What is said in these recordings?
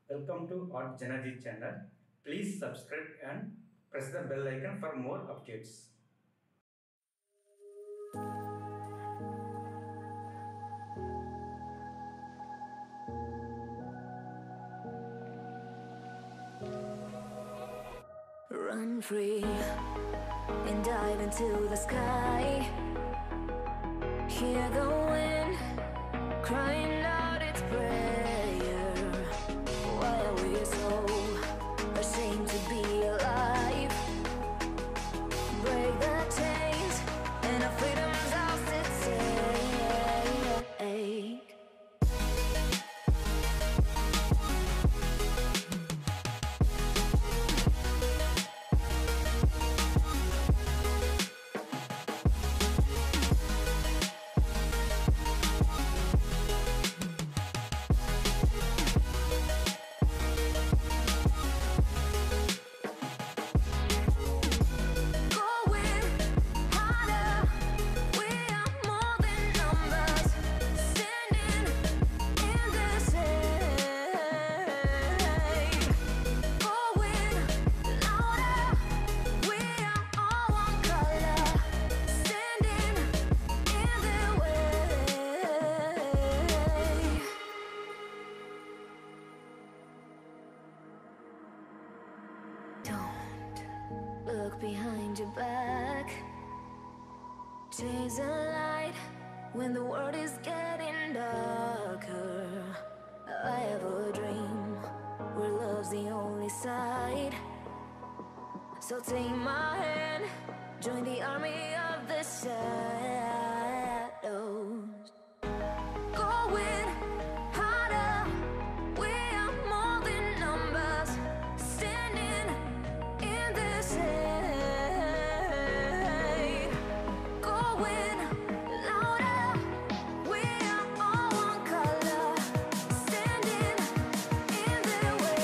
Welcome to Art Janaji channel. Please subscribe and press the bell icon for more updates. Run free and dive into the sky. Hear the wind crying out its prayer. Why are we so ashamed to be alive? Break the chains and our freedom's ours to take. Look behind your back. Chase a light when the world is getting darker. I have a dream where love's the only side. So take my hand, join the army of the shadows. Going harder, we are more than numbers. Standing in this air, going louder. We are all one color, standing in their way.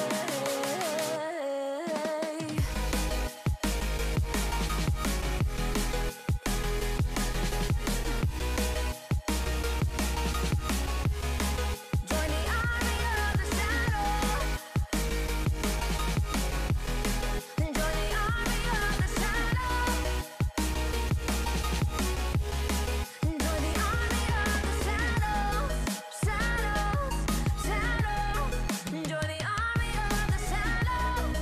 Join the army of the shadows. Join the army of the shadows. Join the army of the shadows, shadows, shadows. Join the army of the shadows.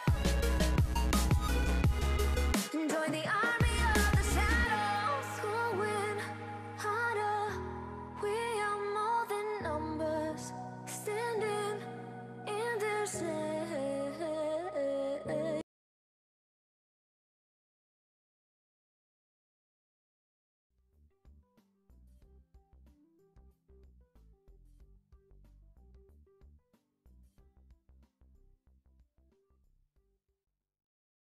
Join the army of the shadows. Going harder, we are more than numbers. Standing in their